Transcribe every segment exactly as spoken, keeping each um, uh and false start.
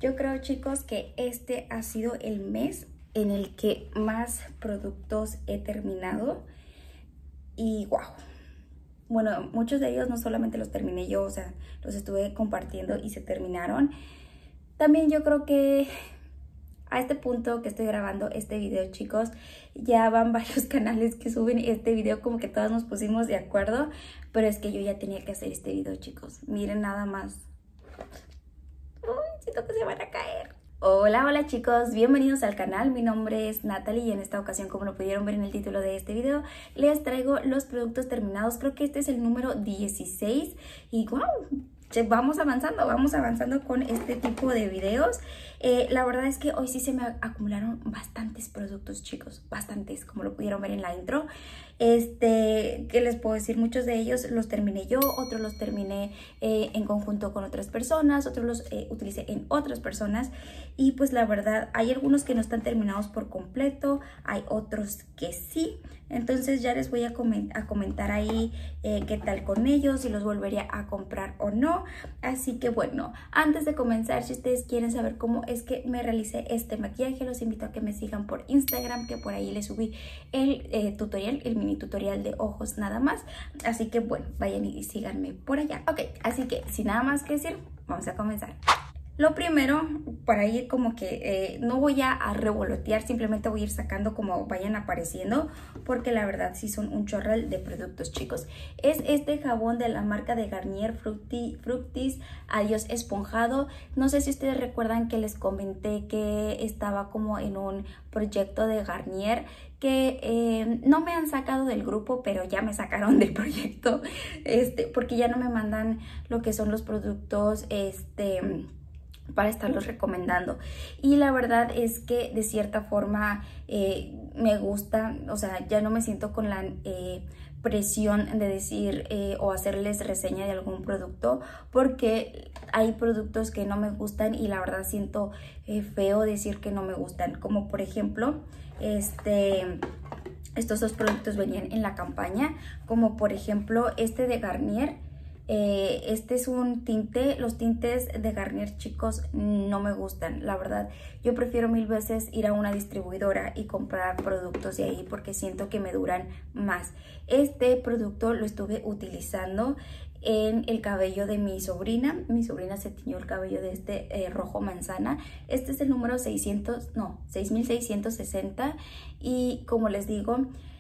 Yo creo, chicos, que este ha sido el mes en el que más productos he terminado y wow. Bueno, muchos de ellos no solamente los terminé yo, o sea, los estuve compartiendo y se terminaron. También yo creo que a este punto que estoy grabando este video, chicos, ya van varios canales que suben este video, como que todos nos pusimos de acuerdo, pero es que yo ya tenía que hacer este video, chicos. Miren nada más. Uy, siento que se van a caer. Hola, hola chicos, bienvenidos al canal. Mi nombre es Natalie y en esta ocasión, como lo pudieron ver en el título de este video, les traigo los productos terminados. Creo que este es el número dieciséis y wow, vamos avanzando, vamos avanzando con este tipo de videos. Eh, la verdad es que hoy sí se me acumularon bastantes productos, chicos, bastantes, como lo pudieron ver en la intro. Este, ¿qué les puedo decir? Muchos de ellos los terminé yo, otros los terminé eh, en conjunto con otras personas, otros los eh, utilicé en otras personas. Y pues la verdad, hay algunos que no están terminados por completo, hay otros que sí. Entonces ya les voy a, coment a comentar ahí eh, qué tal con ellos, si los volvería a comprar o no. Así que bueno, antes de comenzar, si ustedes quieren saber cómo es que me realicé este maquillaje, los invito a que me sigan por Instagram, que por ahí les subí el eh, tutorial, el mini tutorial de ojos nada más. Así que bueno, vayan y síganme por allá. Ok, así que sin nada más que decir, vamos a comenzar. Lo primero, para ir como que eh, no voy a, a revolotear, simplemente voy a ir sacando como vayan apareciendo, porque la verdad sí son un chorral de productos, chicos. Es este jabón de la marca de Garnier Fructi, Fructis Adiós Esponjado. No sé si ustedes recuerdan que les comenté que estaba como en un proyecto de Garnier, que eh, no me han sacado del grupo, pero ya me sacaron del proyecto, este, porque ya no me mandan lo que son los productos, este... para estarlos recomendando. Y la verdad es que de cierta forma eh, me gusta, o sea, ya no me siento con la eh, presión de decir eh, o hacerles reseña de algún producto, porque hay productos que no me gustan y la verdad siento eh, feo decir que no me gustan, como por ejemplo este... estos dos productos venían en la campaña, como por ejemplo este de Garnier. Eh, este es un tinte, los tintes de Garnier, chicos, no me gustan, la verdad. Yo prefiero mil veces ir a una distribuidora y comprar productos de ahí porque siento que me duran más. Este producto lo estuve utilizando en el cabello de mi sobrina. Mi sobrina se tiñó el cabello de este eh, rojo manzana. Este es el número seiscientos, no, seis mil seiscientos sesenta y como les digo,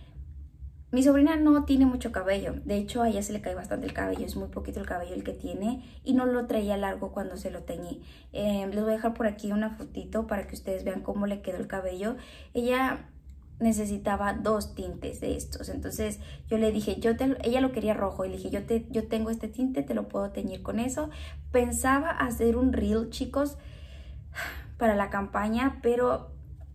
mi sobrina no tiene mucho cabello, de hecho a ella se le cae bastante el cabello, es muy poquito el cabello el que tiene y no lo traía largo cuando se lo teñí. Eh, les voy a dejar por aquí una fotito para que ustedes vean cómo le quedó el cabello. Ella necesitaba dos tintes de estos, entonces yo le dije, yo te, ella lo quería rojo y le dije, yo, te, yo tengo este tinte, te lo puedo teñir con eso. Pensaba hacer un reel, chicos, para la campaña, pero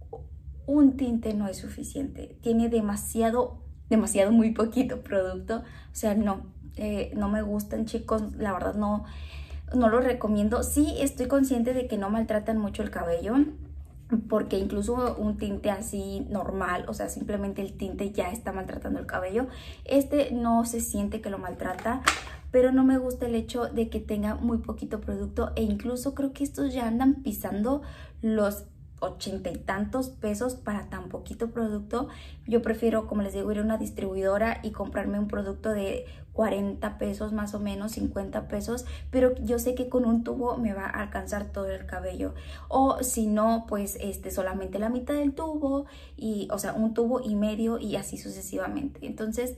un tinte no es suficiente, tiene demasiado demasiado muy poquito producto, o sea, no, eh, no me gustan, chicos, la verdad no, no lo recomiendo. Sí estoy consciente de que no maltratan mucho el cabello, porque incluso un tinte así normal, o sea, simplemente el tinte ya está maltratando el cabello. Este no se siente que lo maltrata, pero no me gusta el hecho de que tenga muy poquito producto e incluso creo que estos ya andan pisando los ochenta y tantos pesos para tan poquito producto. Yo prefiero, como les digo, ir a una distribuidora y comprarme un producto de cuarenta pesos más o menos, cincuenta pesos, pero yo sé que con un tubo me va a alcanzar todo el cabello, o si no, pues este solamente la mitad del tubo, y o sea, un tubo y medio y así sucesivamente. Entonces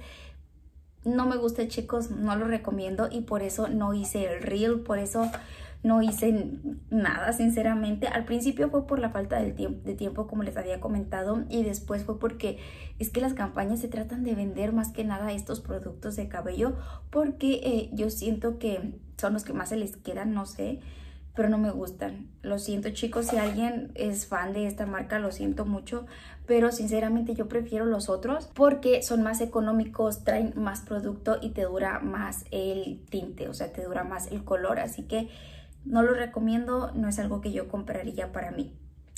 no me gusta, chicos, no lo recomiendo y por eso no hice el reel, por eso no hice nada, sinceramente. Al principio fue por la falta del tiempo, de tiempo, como les había comentado, y después fue porque es que las campañas se tratan de vender más que nada estos productos de cabello, porque eh, yo siento que son los que más se les quedan, no sé, pero no me gustan. Lo siento, chicos, si alguien es fan de esta marca, lo siento mucho, pero sinceramente yo prefiero los otros porque son más económicos, traen más producto y te dura más el tinte, o sea, te dura más el color, así que no lo recomiendo, no es algo que yo compraría para mí.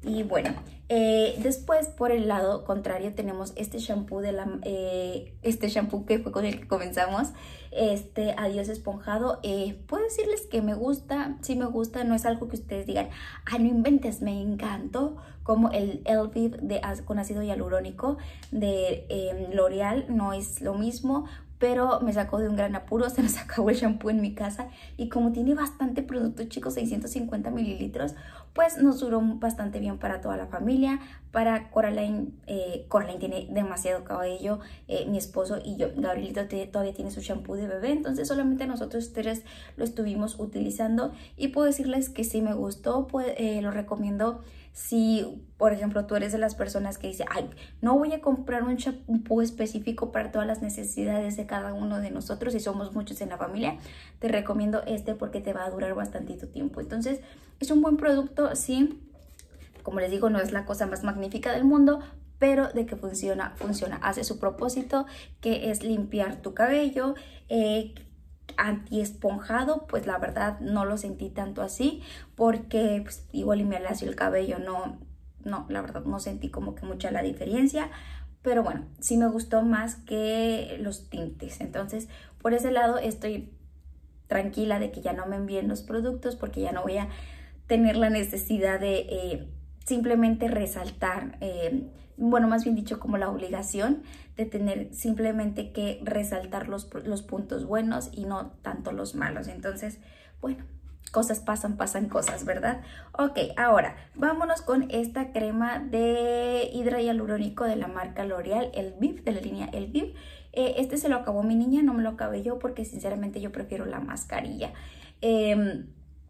Y bueno, eh, después por el lado contrario tenemos este shampoo de la eh, este shampoo que fue con el que comenzamos, este Adiós Esponjado. Eh, puedo decirles que me gusta, sí me gusta, no es algo que ustedes digan, ah, no inventes, me encantó, como el Elvive de, con ácido hialurónico de eh, L'Oreal, no es lo mismo, pero me sacó de un gran apuro, se nos acabó el shampoo en mi casa y como tiene bastante producto, chicos, seiscientos cincuenta mililitros, pues nos duró bastante bien para toda la familia. Para Coraline, eh, Coraline tiene demasiado cabello, eh, mi esposo y yo. Gabrielito todavía tiene su shampoo de bebé, entonces solamente nosotros tres lo estuvimos utilizando y puedo decirles que sí me gustó, pues, eh, lo recomiendo. Si, por ejemplo, tú eres de las personas que dice, ay, no voy a comprar un shampoo específico para todas las necesidades de cada uno de nosotros y somos muchos en la familia, te recomiendo este porque te va a durar bastantito tiempo. Entonces, es un buen producto, sí. Como les digo, no es la cosa más magnífica del mundo, pero de que funciona, funciona. Hace su propósito, que es limpiar tu cabello, eh, anti-esponjado, pues la verdad no lo sentí tanto así, porque pues, igual y me lacio el cabello, no, no, la verdad no sentí como que mucha la diferencia, pero bueno, sí me gustó más que los tintes. Entonces, por ese lado estoy tranquila de que ya no me envíen los productos, porque ya no voy a tener la necesidad de eh, simplemente resaltar, eh, bueno, más bien dicho, como la obligación de tener simplemente que resaltar los, los puntos buenos y no tanto los malos. Entonces, bueno, cosas pasan, pasan cosas, ¿verdad? Ok, ahora vámonos con esta crema de hidra hialurónico de la marca L'Oreal, Elvive, de la línea Elvive. Eh, este se lo acabó mi niña, no me lo acabé yo porque sinceramente yo prefiero la mascarilla. Eh,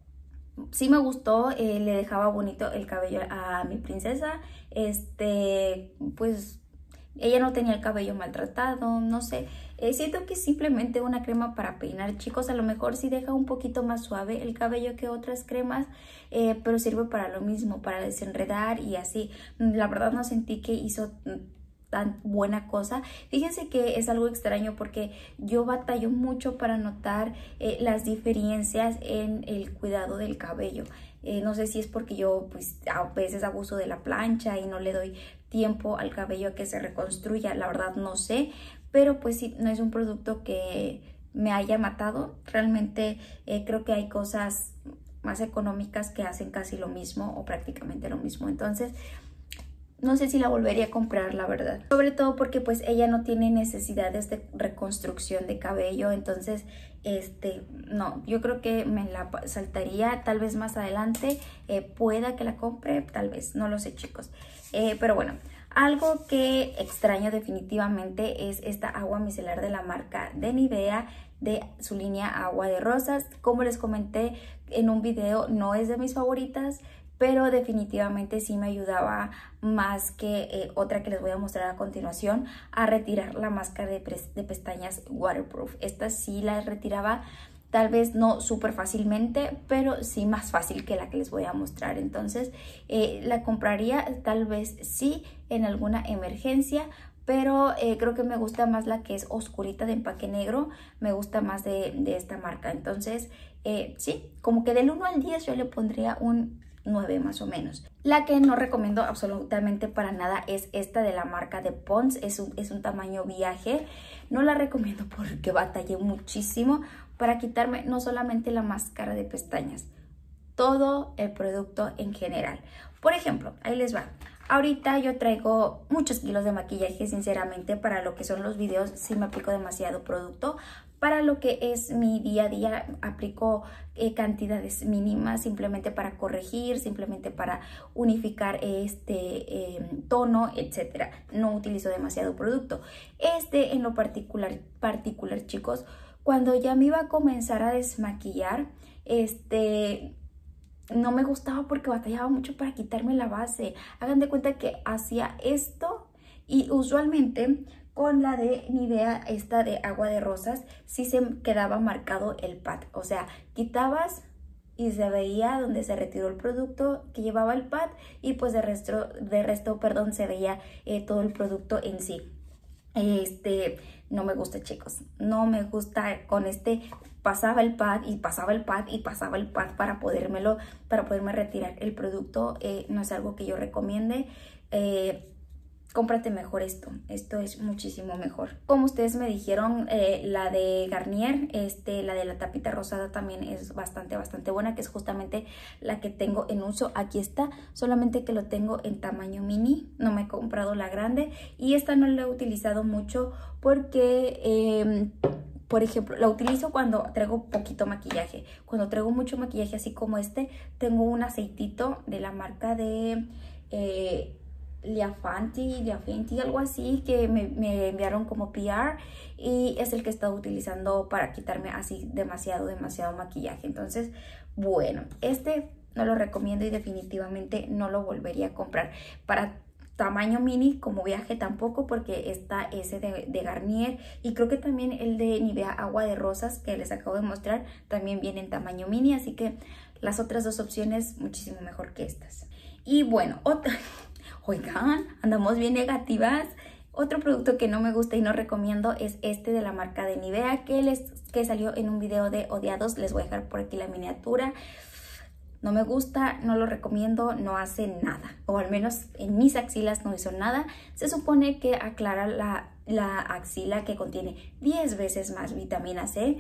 Sí me gustó, eh, le dejaba bonito el cabello a mi princesa, este, pues ella no tenía el cabello maltratado, no sé, eh, siento que es simplemente una crema para peinar, chicos. A lo mejor sí deja un poquito más suave el cabello que otras cremas, eh, pero sirve para lo mismo, para desenredar y así. La verdad no sentí que hizo tan buena cosa. Fíjense que es algo extraño porque yo batallo mucho para notar eh, las diferencias en el cuidado del cabello. Eh, no sé si es porque yo pues a veces abuso de la plancha y no le doy tiempo al cabello a que se reconstruya, la verdad no sé, pero pues sí, no es un producto que me haya matado. Realmente eh, creo que hay cosas más económicas que hacen casi lo mismo o prácticamente lo mismo. Entonces, no sé si la volvería a comprar, la verdad. Sobre todo porque pues ella no tiene necesidades de reconstrucción de cabello. Entonces, este, no, yo creo que me la saltaría. Tal vez más adelante eh, pueda que la compre, tal vez, no lo sé, chicos. Eh, pero bueno, algo que extraño definitivamente es esta agua micelar de la marca de Nivea, de su línea Agua de Rosas. Como les comenté en un video, no es de mis favoritas, pero definitivamente sí me ayudaba más que eh, otra que les voy a mostrar a continuación, a retirar la máscara de, de pestañas waterproof. Esta sí la retiraba, tal vez no súper fácilmente, pero sí más fácil que la que les voy a mostrar. Entonces eh, la compraría tal vez sí en alguna emergencia, pero eh, creo que me gusta más la que es oscurita de empaque negro, me gusta más de, de esta marca. Entonces eh, sí, como que del uno al diez yo le pondría un nueve más o menos. La que no recomiendo absolutamente para nada es esta de la marca de Pond's, es un, es un tamaño viaje. No la recomiendo porque batallé muchísimo para quitarme no solamente la máscara de pestañas, todo el producto en general. Por ejemplo, ahí les va. Ahorita yo traigo muchos kilos de maquillaje, sinceramente, para lo que son los videos sí me aplico demasiado producto. Para lo que es mi día a día aplico eh, cantidades mínimas, simplemente para corregir, simplemente para unificar este eh, tono, etcétera. No utilizo demasiado producto. Este en lo particular, particular, chicos, cuando ya me iba a comenzar a desmaquillar, este... no me gustaba porque batallaba mucho para quitarme la base. Hagan de cuenta que hacía esto y usualmente con la de Nivea, esta de Agua de Rosas, sí se quedaba marcado el pad. O sea, quitabas y se veía donde se retiró el producto que llevaba el pad y pues de resto, de resto perdón, se veía eh, todo el producto en sí. Este, no me gusta, chicos. No me gusta con este pasaba el pad y pasaba el pad y pasaba el pad para podérmelo, para poderme retirar el producto. Eh, no es algo que yo recomiende. Eh, cómprate mejor esto, esto es muchísimo mejor. Como ustedes me dijeron, eh, la de Garnier, este, la de la tapita rosada también es bastante, bastante buena, que es justamente la que tengo en uso. Aquí está, solamente que lo tengo en tamaño mini, no me he comprado la grande y esta no la he utilizado mucho porque... Eh, por ejemplo, la utilizo cuando traigo poquito maquillaje. Cuando traigo mucho maquillaje así como este, tengo un aceitito de la marca de... Eh, Liafanti, Liafanti, algo así, que me, me enviaron como P R y es el que he estado utilizando para quitarme así demasiado, demasiado maquillaje. Entonces, bueno, este no lo recomiendo y definitivamente no lo volvería a comprar. Para tamaño mini como viaje tampoco, porque está ese de, de Garnier y creo que también el de Nivea Agua de Rosas que les acabo de mostrar también viene en tamaño mini, así que las otras dos opciones muchísimo mejor que estas. Y bueno, otra... Oigan, andamos bien negativas. Otro producto que no me gusta y no recomiendo es este de la marca de Nivea que, les, que salió en un video de odiados. Les voy a dejar por aquí la miniatura. No me gusta, no lo recomiendo, no hace nada. O al menos en mis axilas no hizo nada. Se supone que aclara la, la axila que contiene diez veces más vitamina C.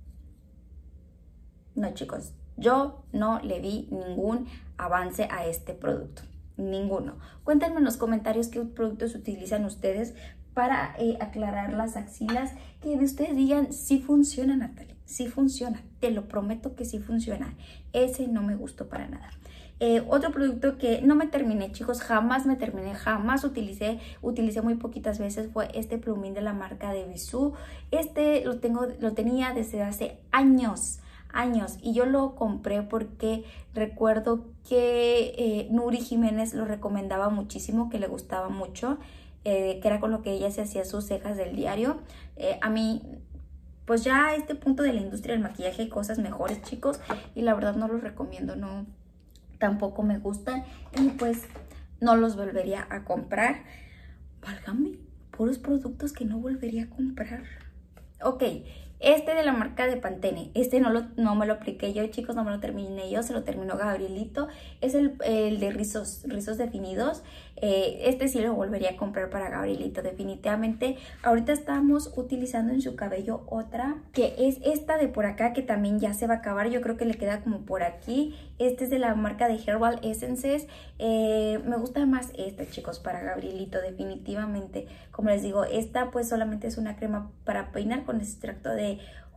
No, chicos, yo no le vi ningún avance a este producto. Ninguno. Cuéntenme en los comentarios qué productos utilizan ustedes para eh, aclarar las axilas, que de ustedes digan si funciona, Natalie, si funciona, te lo prometo que sí funciona. Ese no me gustó para nada. Eh, otro producto que no me terminé, chicos, jamás me terminé, jamás utilicé, utilicé muy poquitas veces, fue este plumín de la marca de Bisú. Este lo tengo, lo tenía desde hace años. años y yo lo compré porque recuerdo que eh, Nuri Jiménez lo recomendaba muchísimo, que le gustaba mucho, eh, que era con lo que ella se hacía sus cejas del diario. Eh, a mí, pues ya a este punto de la industria del maquillaje hay cosas mejores, chicos, y la verdad no los recomiendo, no, tampoco me gustan y pues no los volvería a comprar. Válgame, puros productos que no volvería a comprar. Ok, este de la marca de Pantene, este no, lo, no me lo apliqué yo, chicos, no me lo terminé yo, se lo terminó Gabrielito. Es el, el de rizos, rizos definidos. Eh, este sí lo volvería a comprar para Gabrielito, definitivamente. Ahorita estamos utilizando en su cabello otra, que es esta de por acá, que también ya se va a acabar. Yo creo que le queda como por aquí. Este es de la marca de Herbal Essences. Eh, me gusta más esta, chicos, para Gabrielito, definitivamente. Como les digo, esta pues solamente es una crema para peinar con extracto de,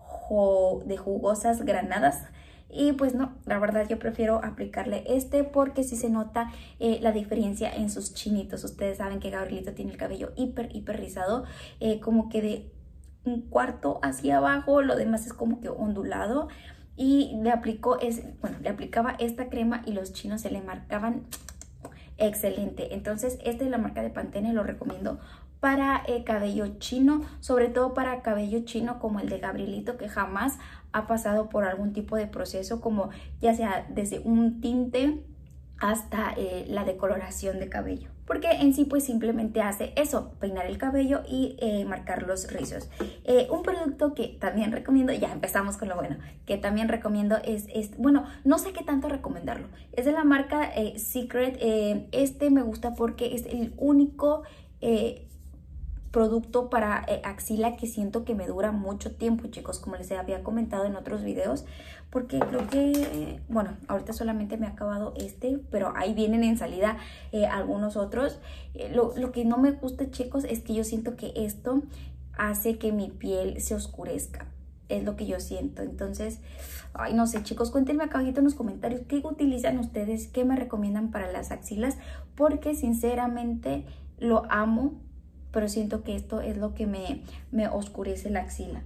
jo de jugosas granadas. Y pues no, la verdad yo prefiero aplicarle este porque sí se nota eh, la diferencia en sus chinitos. Ustedes saben que Gabrielito tiene el cabello hiper, hiper rizado, eh, como que de un cuarto hacia abajo, lo demás es como que ondulado. Y le aplicó, es, bueno, le aplicaba esta crema y los chinos se le marcaban excelente. Entonces este de la marca de Pantene lo recomiendo para eh, cabello chino, sobre todo para cabello chino como el de Gabrielito, que jamás ha pasado por algún tipo de proceso, como ya sea desde un tinte hasta eh, la decoloración de cabello, porque en sí pues simplemente hace eso, peinar el cabello y eh, marcar los rizos. Eh, un producto que también recomiendo, ya empezamos con lo bueno, que también recomiendo es, es bueno, no sé qué tanto recomendarlo, es de la marca eh, Secret. Eh, este me gusta porque es el único eh, producto para eh, axila que siento que me dura mucho tiempo, chicos, como les había comentado en otros videos, porque creo que, bueno, ahorita solamente me ha acabado este, pero ahí vienen en salida eh, algunos otros. Eh, lo, lo que no me gusta, chicos, es que yo siento que esto hace que mi piel se oscurezca. Es lo que yo siento. Entonces, ay, no sé, chicos, cuéntenme acá abajito en los comentarios qué utilizan ustedes, qué me recomiendan para las axilas, porque sinceramente lo amo, pero siento que esto es lo que me, me oscurece la axila.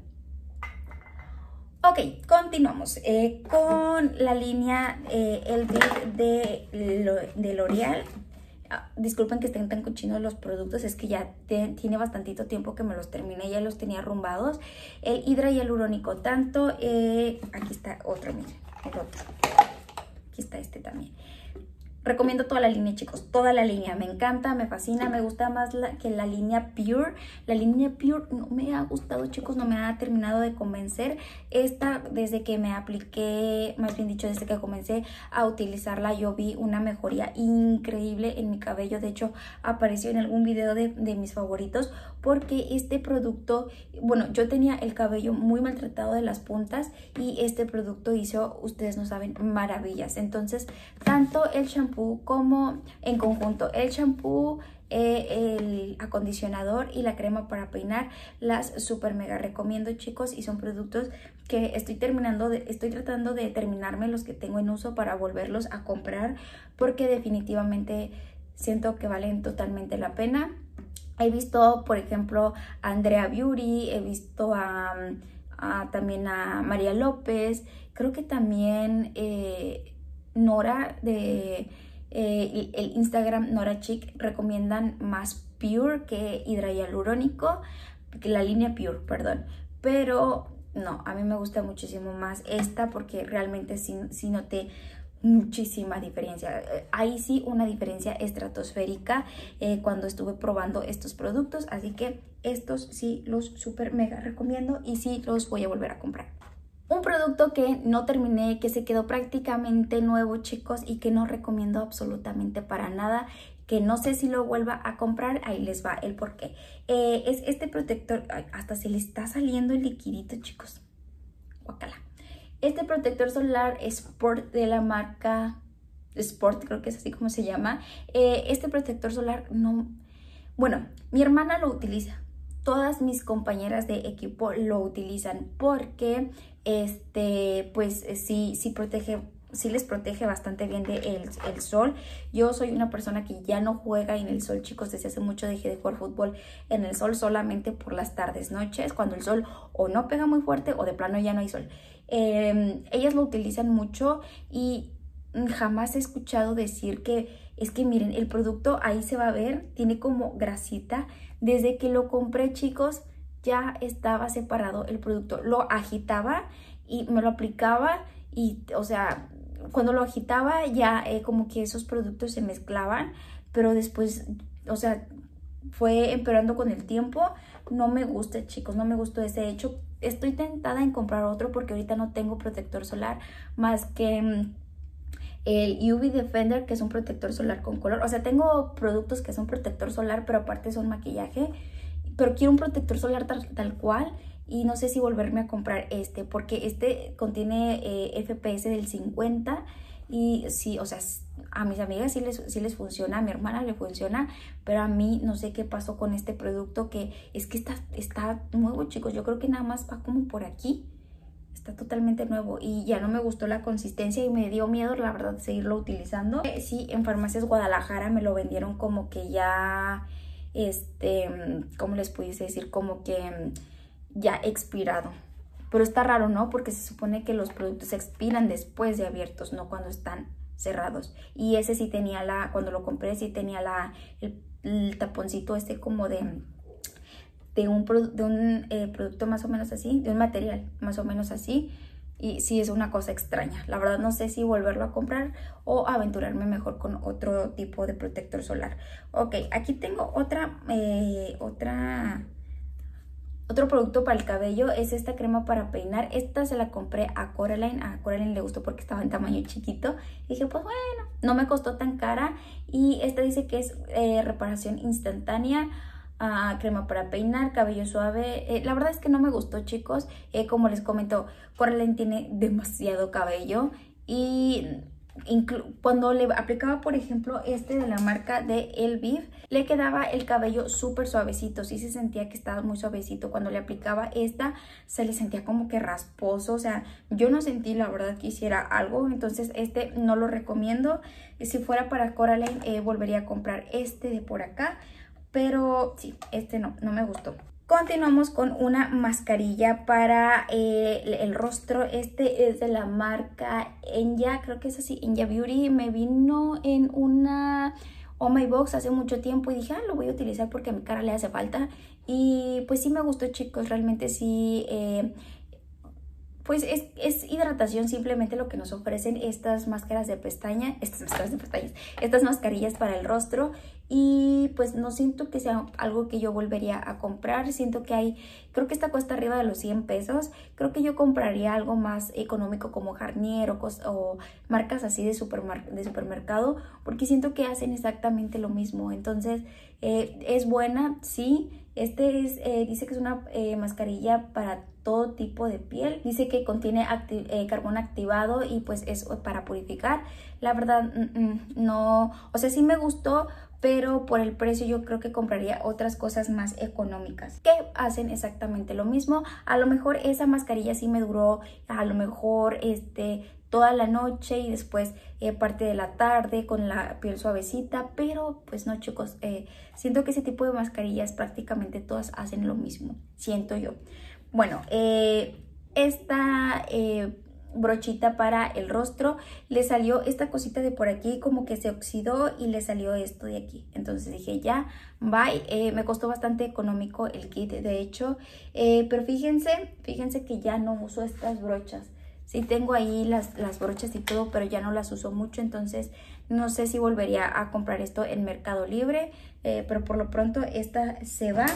Ok, continuamos eh, con la línea eh, el de, de L'Oreal. Ah, disculpen que estén tan cochinos los productos, es que ya te, tiene bastantito tiempo que me los terminé, ya los tenía arrumbados. El Hidra y el Hialurónico, tanto, eh, aquí está otro, miren, el otro. Aquí está este también. Recomiendo toda la línea, chicos, toda la línea. Me encanta, me fascina, me gusta más la, que la línea Pure. La línea Pure no me ha gustado, chicos, no me ha terminado de convencer. Esta, desde que me apliqué, más bien dicho, desde que comencé a utilizarla, yo vi una mejoría increíble en mi cabello. De hecho, apareció en algún video de, de mis favoritos, porque este producto, bueno, yo tenía el cabello muy maltratado de las puntas y este producto hizo, ustedes no saben, maravillas. Entonces, tanto el shampoo como en conjunto el shampoo, eh, el acondicionador y la crema para peinar, las super mega recomiendo, chicos, y son productos que estoy terminando de, estoy tratando de terminarme los que tengo en uso para volverlos a comprar, porque definitivamente siento que valen totalmente la pena. He visto, por ejemplo, a Andrea Beauty, he visto a, a también a María López, creo que también eh, Nora de eh, el Instagram Nora Chic recomiendan más Pure que hialurónico, que la línea Pure, perdón, pero no, a mí me gusta muchísimo más esta porque realmente sí, sí noté muchísima diferencia. Ahí sí una diferencia estratosférica eh, cuando estuve probando estos productos, así que estos sí los super mega recomiendo y sí los voy a volver a comprar. Un producto que no terminé, que se quedó prácticamente nuevo, chicos, y que no recomiendo absolutamente para nada, que no sé si lo vuelva a comprar, ahí les va el porqué. Eh, es este protector, ay, hasta se le está saliendo el liquidito, chicos. Guácala. Este protector solar Sport de la marca Sport, creo que es así como se llama. Eh, este protector solar no... Bueno, mi hermana lo utiliza. Todas mis compañeras de equipo lo utilizan porque este, pues sí, sí protege, sí les protege bastante bien del de el sol. Yo soy una persona que ya no juega en el sol, chicos, desde hace mucho dejé de jugar fútbol en el sol, solamente por las tardes, noches, cuando el sol o no pega muy fuerte o de plano ya no hay sol. Eh, ellas lo utilizan mucho y jamás he escuchado decir que es que miren, el producto ahí se va a ver, tiene como grasita. Desde que lo compré, chicos, ya estaba separado el producto. Lo agitaba y me lo aplicaba y, o sea, cuando lo agitaba ya eh, como que esos productos se mezclaban, pero después, o sea, fue empeorando con el tiempo. No me gusta, chicos, no me gustó ese hecho. Estoy tentada en comprar otro porque ahorita no tengo protector solar más que el U V Defender, que es un protector solar con color. O sea, tengo productos que son protector solar, pero aparte son maquillaje. Pero quiero un protector solar tal, tal cual. Y no sé si volverme a comprar este, porque este contiene eh, F P S del cincuenta. Y sí, o sea, a mis amigas sí les, sí les funciona, a mi hermana le funciona, pero a mí no sé qué pasó con este producto, que es que está, está nuevo, chicos. Yo creo que nada más va como por aquí. Está totalmente nuevo y ya no me gustó la consistencia y me dio miedo, la verdad, de seguirlo utilizando. Sí, en Farmacias Guadalajara me lo vendieron como que ya, este, ¿cómo les pudiese decir? Como que ya expirado. Pero está raro, ¿no? Porque se supone que los productos se expiran después de abiertos, no cuando están cerrados. Y ese sí tenía la, cuando lo compré, sí tenía la, el, el taponcito este como de... de un, de un eh, producto más o menos así, de un material más o menos así, y sí es una cosa extraña. La verdad no sé si volverlo a comprar o aventurarme mejor con otro tipo de protector solar. Ok, aquí tengo otra, eh, otra, otro producto para el cabello, es esta crema para peinar. Esta se la compré a Coraline, a Coraline le gustó porque estaba en tamaño chiquito. Y dije, pues bueno, no me costó tan cara, y esta dice que es eh, reparación instantánea. Uh, crema para peinar, cabello suave. Eh, la verdad es que no me gustó, chicos. Eh, como les comento, Coraline tiene demasiado cabello y cuando le aplicaba, por ejemplo, este de la marca de Elvive, le quedaba el cabello súper suavecito. Sí se sentía que estaba muy suavecito. Cuando le aplicaba esta, se le sentía como que rasposo. O sea, yo no sentí, la verdad, que hiciera algo. Entonces, este no lo recomiendo. Si fuera para Coraline, eh, volvería a comprar este de por acá. Pero sí, este no, no me gustó. Continuamos con una mascarilla para eh, el, el rostro. Este es de la marca Enya, creo que es así, Enya Beauty. Me vino en una Oh My Box hace mucho tiempo y dije, ah, lo voy a utilizar porque a mi cara le hace falta. Y pues sí me gustó, chicos, realmente sí... Eh, pues es, es hidratación simplemente lo que nos ofrecen estas máscaras de pestaña, estas máscaras de pestañas, estas mascarillas para el rostro. Y pues no siento que sea algo que yo volvería a comprar. Siento que hay, creo que esta cuesta arriba de los cien pesos. Creo que yo compraría algo más económico como Garnier o, o marcas así de, supermar de supermercado, porque siento que hacen exactamente lo mismo. Entonces eh, es buena, sí. Este es, eh, dice que es una eh, mascarilla para todo tipo de piel. Dice que contiene acti eh, carbón activado y pues es para purificar. La verdad, mm, mm, no, o sea, sí me gustó, pero por el precio yo creo que compraría otras cosas más económicas que hacen exactamente lo mismo. A lo mejor esa mascarilla sí me duró, a lo mejor este... toda la noche y después eh, parte de la tarde con la piel suavecita, pero pues no, chicos, eh, siento que ese tipo de mascarillas prácticamente todas hacen lo mismo, siento yo. Bueno, eh, esta eh, brochita para el rostro, le salió esta cosita de por aquí como que se oxidó y le salió esto de aquí. Entonces dije ya, bye. Eh, me costó bastante económico el kit, de hecho, eh, pero fíjense, fíjense que ya no uso estas brochas. Sí tengo ahí las, las brochas y todo, pero ya no las uso mucho, entonces no sé si volvería a comprar esto en Mercado Libre, eh, pero por lo pronto esta se va.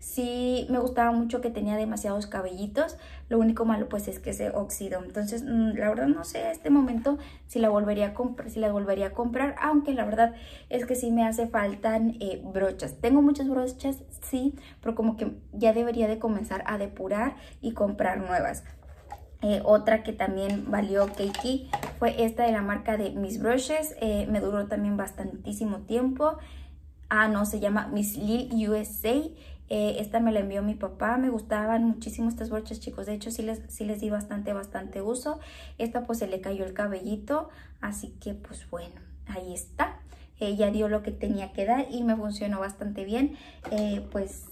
Sí me gustaba mucho que tenía demasiados cabellitos, lo único malo pues es que se oxidó, entonces mmm, la verdad no sé a este momento si la volvería a comprar, si la volvería a comprar, aunque la verdad es que sí me hace faltan eh, brochas. Tengo muchas brochas, sí, pero como que ya debería de comenzar a depurar y comprar nuevas. Eh, otra que también valió Keiki fue esta de la marca de Miss Brushes. Eh, me duró también bastantísimo tiempo. Ah, no, se llama Miss Lil U S A. Eh, esta me la envió mi papá. Me gustaban muchísimo estas brochas, chicos. De hecho, sí les, sí les di bastante, bastante uso. Esta pues se le cayó el cabellito. Así que pues bueno, ahí está. Ella dio lo que tenía que dar y me funcionó bastante bien. Eh, pues...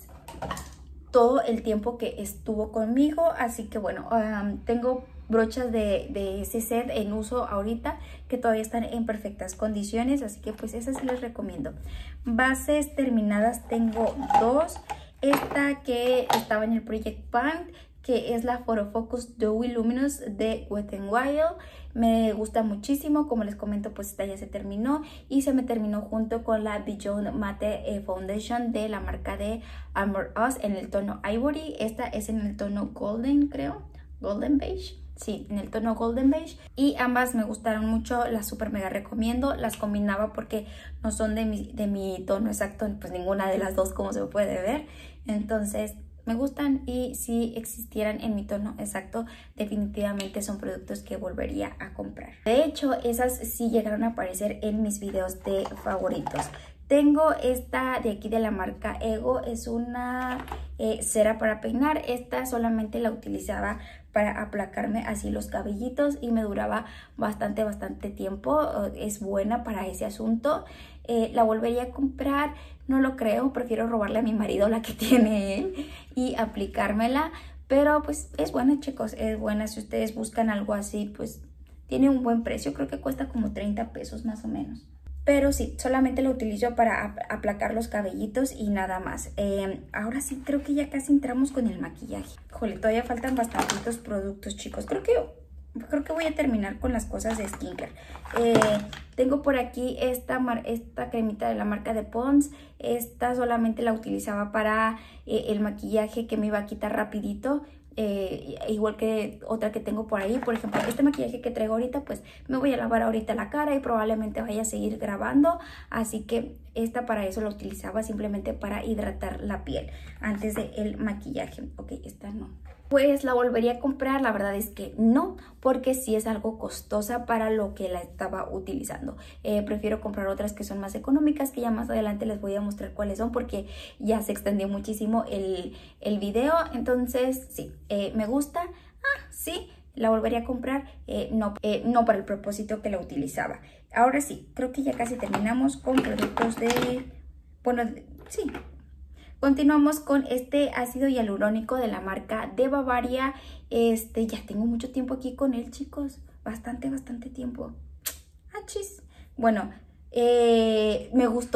todo el tiempo que estuvo conmigo, así que bueno, um, tengo brochas de, de ese set en uso ahorita que todavía están en perfectas condiciones, así que pues esas sí les recomiendo. Bases terminadas tengo dos, esta que estaba en el Project Paint, que es la Photo Focus Dewy Luminous de Wet n Wild. Me gusta muchísimo, como les comento pues esta ya se terminó y se me terminó junto con la Beyond Matte Foundation de la marca de Amber Us en el tono Ivory. Esta es en el tono Golden, creo, Golden Beige. Sí, en el tono Golden Beige, y ambas me gustaron mucho, las super mega recomiendo. Las combinaba porque no son de mi, de mi tono exacto, pues ninguna de las dos, como se puede ver, entonces me gustan, y si existieran en mi tono exacto, definitivamente son productos que volvería a comprar. De hecho, esas sí llegaron a aparecer en mis videos de favoritos. Tengo esta de aquí de la marca Ego, es una eh, cera para peinar. Esta solamente la utilizaba para aplacarme así los cabellitos y me duraba bastante, bastante tiempo. Es buena para ese asunto. Eh, la volvería a comprar, no lo creo, prefiero robarle a mi marido la que tiene él y aplicármela, pero pues es buena, chicos, es buena. Si ustedes buscan algo así, pues tiene un buen precio, creo que cuesta como treinta pesos más o menos. Pero sí, solamente lo utilizo para aplacar los cabellitos y nada más. Eh, ahora sí, creo que ya casi entramos con el maquillaje. Jole, todavía faltan bastantitos productos, chicos. Creo que, creo que voy a terminar con las cosas de skincare. Eh, tengo por aquí esta, esta cremita de la marca de Pond's. Esta solamente la utilizaba para eh, el maquillaje que me iba a quitar rapidito. Eh, igual que otra que tengo por ahí, por ejemplo este maquillaje que traigo ahorita, pues me voy a lavar ahorita la cara y probablemente vaya a seguir grabando, así que esta para eso la utilizaba, simplemente para hidratar la piel antes del maquillaje. Ok, esta no. Pues la volvería a comprar, la verdad es que no, porque sí es algo costosa para lo que la estaba utilizando. Eh, prefiero comprar otras que son más económicas, que ya más adelante les voy a mostrar cuáles son, porque ya se extendió muchísimo el, el video. Entonces sí, eh, me gusta, ah, sí, la volvería a comprar, eh, no, eh, no para el propósito que la utilizaba. Ahora sí, creo que ya casi terminamos con productos de, bueno, sí. Continuamos con este ácido hialurónico de la marca de Bavaria. Este, ya tengo mucho tiempo aquí con él, chicos. Bastante, bastante tiempo. ¡Achis! Bueno, eh, me gustó.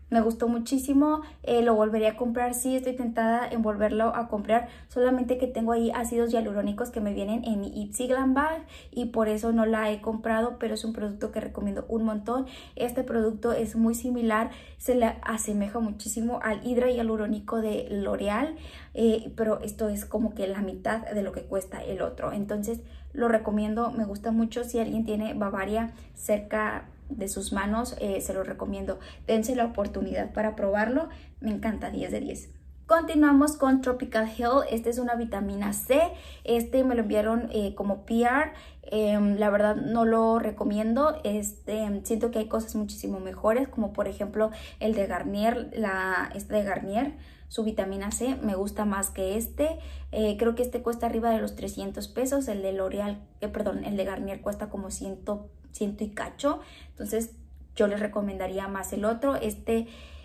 Me gustó muchísimo, eh, lo volvería a comprar. Sí, estoy tentada en volverlo a comprar, solamente que tengo ahí ácidos hialurónicos que me vienen en mi Itsy Glam Bag y por eso no la he comprado, pero es un producto que recomiendo un montón. Este producto es muy similar, se le asemeja muchísimo al hidra hialurónico de L'Oreal, eh, pero esto es como que la mitad de lo que cuesta el otro. Entonces lo recomiendo, me gusta mucho. Si alguien tiene Bavaria cerca de sus manos, eh, se lo recomiendo. Dense la oportunidad para probarlo, me encanta, diez de diez. Continuamos con Tropical Heal. Este es una vitamina C, este me lo enviaron eh, como P R. Eh, la verdad no lo recomiendo. Este, siento que hay cosas muchísimo mejores, como por ejemplo el de Garnier, la, este de Garnier, su vitamina C me gusta más que este. Eh, creo que este cuesta arriba de los trescientos pesos. El de L'Oreal, eh, perdón, el de Garnier cuesta como cien, ciento y cacho. Entonces yo les recomendaría más el otro. Este,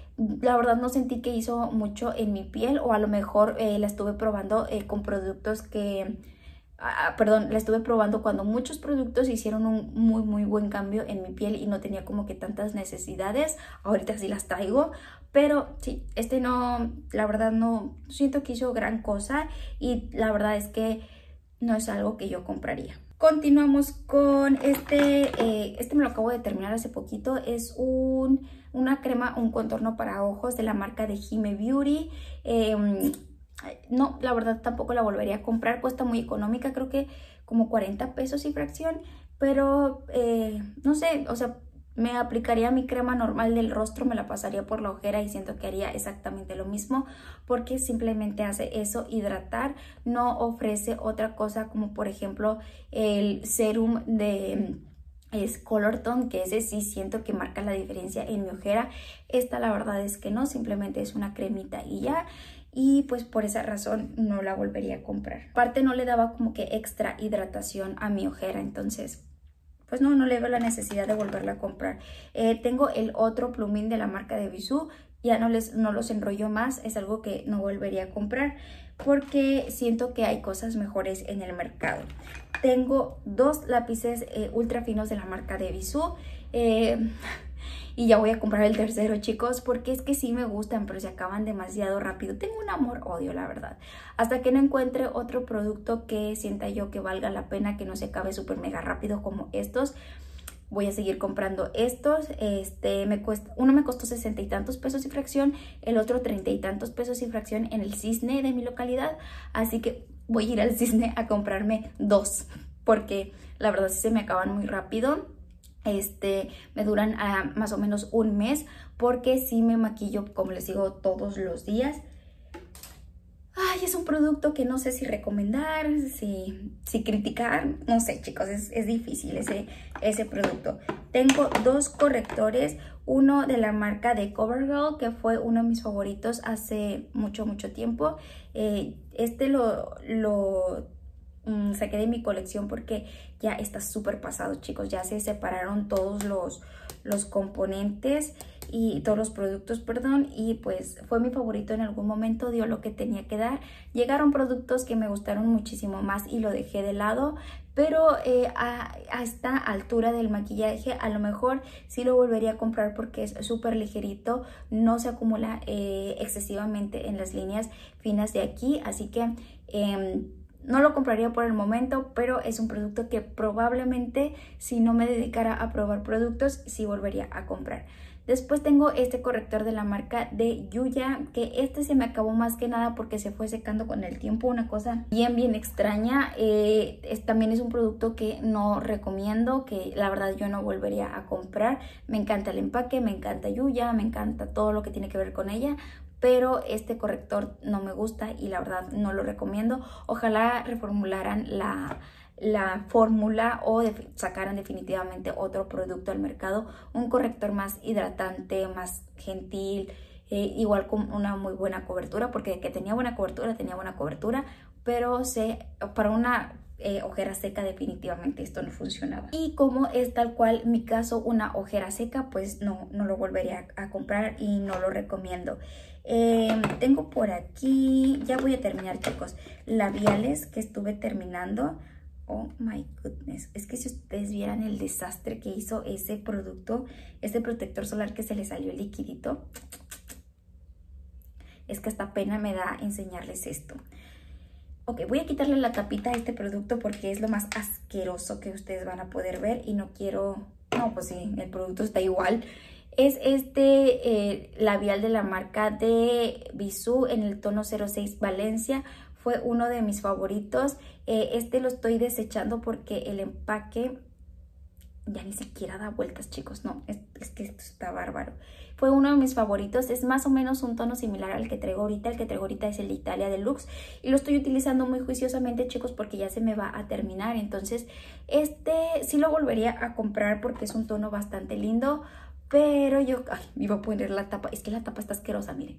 la verdad no sentí que hizo mucho en mi piel, o a lo mejor eh, la estuve probando eh, con productos que... Ah, perdón, la estuve probando cuando muchos productos hicieron un muy muy buen cambio en mi piel y no tenía como que tantas necesidades. Ahorita sí las traigo, pero sí, este no, la verdad no siento que hizo gran cosa y la verdad es que no es algo que yo compraría. Continuamos con este, eh, este me lo acabo de terminar hace poquito. Es un, una crema, un contorno para ojos de la marca de Hime Beauty. Eh, no, la verdad tampoco la volvería a comprar, cuesta muy económica, creo que como cuarenta pesos y fracción, pero eh, no sé, o sea, me aplicaría mi crema normal del rostro, me la pasaría por la ojera y siento que haría exactamente lo mismo, porque simplemente hace eso, hidratar. No ofrece otra cosa como por ejemplo el serum de... es Color Tone, que ese sí siento que marca la diferencia en mi ojera. Esta la verdad es que no, simplemente es una cremita y ya. Y pues por esa razón no la volvería a comprar. Aparte no le daba como que extra hidratación a mi ojera, entonces pues no, no le veo la necesidad de volverla a comprar. Eh, tengo el otro plumín de la marca de Bisú, ya no, les, no los enrollo más, es algo que no volvería a comprar porque siento que hay cosas mejores en el mercado. Tengo dos lápices eh, ultra finos de la marca de Bisú. Eh, Y ya voy a comprar el tercero, chicos, porque es que sí me gustan, pero se acaban demasiado rápido. Tengo un amor-odio, la verdad. Hasta que no encuentre otro producto que sienta yo que valga la pena, que no se acabe súper mega rápido como estos, voy a seguir comprando estos. Este, me cuesta, uno me costó sesenta y tantos pesos y fracción, el otro treinta y tantos pesos y fracción en el Cisne de mi localidad. Así que voy a ir al Cisne a comprarme dos, porque la verdad sí se me acaban muy rápido. Este, me duran uh, más o menos un mes, porque sí me maquillo, como les digo, todos los días. Ay, es un producto que no sé si recomendar, si, si criticar, no sé, chicos, es, es difícil ese, ese producto. Tengo dos correctores, uno de la marca de CoverGirl, que fue uno de mis favoritos hace mucho, mucho tiempo. Eh, este lo... lo Mm, saqué de mi colección porque ya está súper pasado, chicos. Ya se separaron todos los, los componentes y todos los productos, perdón, y pues fue mi favorito en algún momento, dio lo que tenía que dar. Llegaron productos que me gustaron muchísimo más y lo dejé de lado, pero eh, a, a esta altura del maquillaje a lo mejor sí lo volvería a comprar porque es súper ligerito, no se acumula eh, excesivamente en las líneas finas de aquí, así que... Eh, no lo compraría por el momento, pero es un producto que probablemente, si no me dedicara a probar productos, sí volvería a comprar. Después tengo este corrector de la marca de Yuya, que este se me acabó más que nada porque se fue secando con el tiempo, una cosa bien bien extraña. Eh, es, también es un producto que no recomiendo, que la verdad yo no volvería a comprar. Me encanta el empaque, me encanta Yuya, me encanta todo lo que tiene que ver con ella, pero este corrector no me gusta y la verdad no lo recomiendo. Ojalá reformularan la... la fórmula o de, sacaran definitivamente otro producto al mercado, un corrector más hidratante, más gentil, eh, igual con una muy buena cobertura, porque que tenía buena cobertura, tenía buena cobertura, pero se, para una eh, ojera seca definitivamente esto no funcionaba. Y como es tal cual mi caso, una ojera seca, pues no, no lo volvería a, a comprar y no lo recomiendo. Eh, tengo por aquí, ya voy a terminar, chicos, labiales que estuve terminando. Oh my goodness, es que si ustedes vieran el desastre que hizo ese producto, este protector solar que se le salió el liquidito, es que hasta pena me da enseñarles esto. Ok, voy a quitarle la tapita a este producto porque es lo más asqueroso que ustedes van a poder ver y no quiero... No, pues sí, el producto está igual. Es este eh, labial de la marca de Bisú en el tono cero seis Valencia. Fue uno de mis favoritos. Eh, este lo estoy desechando porque el empaque ya ni siquiera da vueltas, chicos. No, es, es que esto está bárbaro. Fue uno de mis favoritos. Es más o menos un tono similar al que traigo ahorita. El que traigo ahorita es el de Italia Deluxe. Y lo estoy utilizando muy juiciosamente, chicos, porque ya se me va a terminar. Entonces, este sí lo volvería a comprar porque es un tono bastante lindo. Pero yo... Ay, me iba a poner la tapa. Es que la tapa está asquerosa, miren.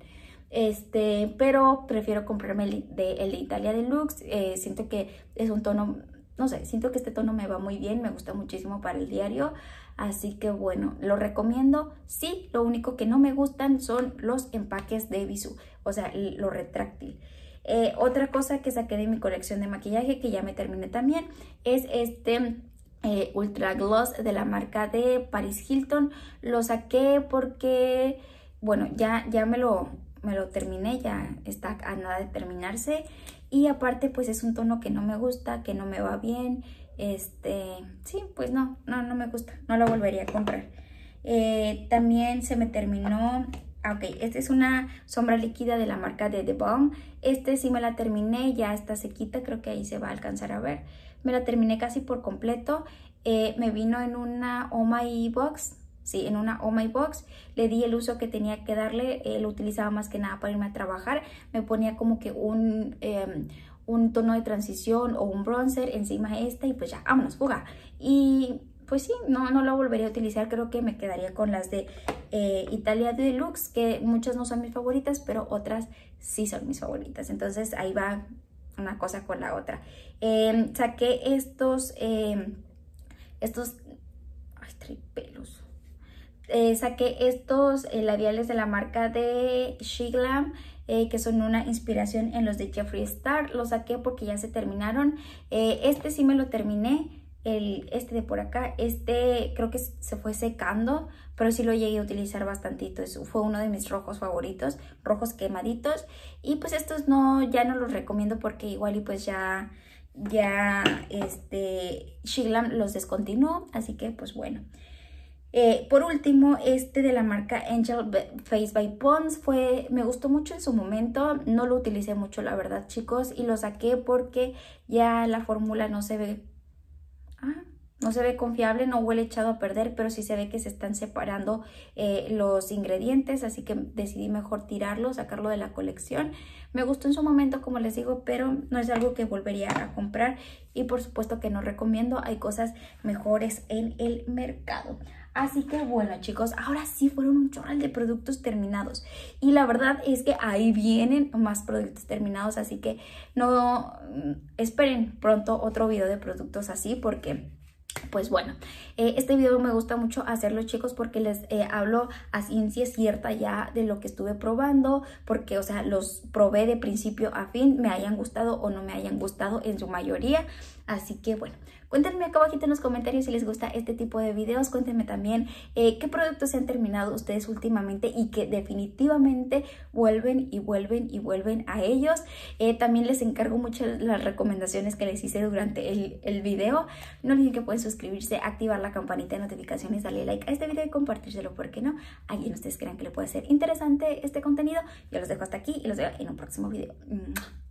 Este, pero prefiero comprarme el de, el de Italia Deluxe. Eh, siento que es un tono... No sé, siento que este tono me va muy bien, me gusta muchísimo para el diario, así que bueno, lo recomiendo. Sí, lo único que no me gustan son los empaques de Bisú, o sea, lo retráctil. Eh, otra cosa que saqué de mi colección de maquillaje, que ya me terminé también, es este eh, Ultra Gloss de la marca de Paris Hilton. Lo saqué porque, bueno, ya, ya me lo, me lo terminé, ya está a nada de terminarse. Y aparte, pues es un tono que no me gusta, que no me va bien. Este, sí, pues no, no, no me gusta. No lo volvería a comprar. Eh, también se me terminó... Ok, esta es una sombra líquida de la marca de The Balm. Este sí me la terminé, ya está sequita, creo que ahí se va a alcanzar a ver. Me la terminé casi por completo. Eh, me vino en una Oh My Box. Sí, en una Oh My Box. Le di el uso que tenía que darle. Eh, lo utilizaba más que nada para irme a trabajar. Me ponía como que un, eh, un tono de transición o un bronzer encima de esta y pues ya, vámonos, fuga. Y pues sí, no, no lo volvería a utilizar. Creo que me quedaría con las de eh, Italia Deluxe, que muchas no son mis favoritas, pero otras sí son mis favoritas. Entonces ahí va una cosa con la otra. Eh, saqué estos, eh, estos, ay, tripelos. Eh, saqué estos eh, labiales de la marca de She Glam, eh, que son una inspiración en los de Jeffree Star. Los saqué porque ya se terminaron. Eh, este sí me lo terminé. El, este de por acá, este creo que se fue secando, pero sí lo llegué a utilizar bastantito. Eso fue uno de mis rojos favoritos, rojos quemaditos. Y pues estos no, ya no los recomiendo porque igual y pues ya, ya este, She Glam los descontinuó, así que pues bueno. Eh, por último, este de la marca Angel Face by Pond's fue, me gustó mucho en su momento, no lo utilicé mucho la verdad, chicos, y lo saqué porque ya la fórmula no se ve, ah, no se ve confiable, no huele echado a perder, pero sí se ve que se están separando eh, los ingredientes, así que decidí mejor tirarlo, sacarlo de la colección. Me gustó en su momento, como les digo, pero no es algo que volvería a comprar y por supuesto que no recomiendo, hay cosas mejores en el mercado. Así que bueno, chicos, ahora sí fueron un chorral de productos terminados. Y la verdad es que ahí vienen más productos terminados. Así que no esperen pronto otro video de productos así porque... Pues bueno, eh, este video me gusta mucho hacerlo, chicos, porque les eh, hablo a ciencia cierta ya de lo que estuve probando, porque, o sea, los probé de principio a fin, me hayan gustado o no me hayan gustado en su mayoría. Así que bueno, cuéntenme acá abajito en los comentarios si les gusta este tipo de videos. Cuéntenme también eh, qué productos se han terminado ustedes últimamente y que definitivamente vuelven y vuelven y vuelven a ellos. Eh, también les encargo mucho las recomendaciones que les hice durante el, el video. No olviden que pueden suscribirse, activar la campanita de notificaciones, darle like a este video y compartírselo, ¿por qué no? A quien ustedes crean que le puede ser interesante este contenido. Yo los dejo hasta aquí y los veo en un próximo video.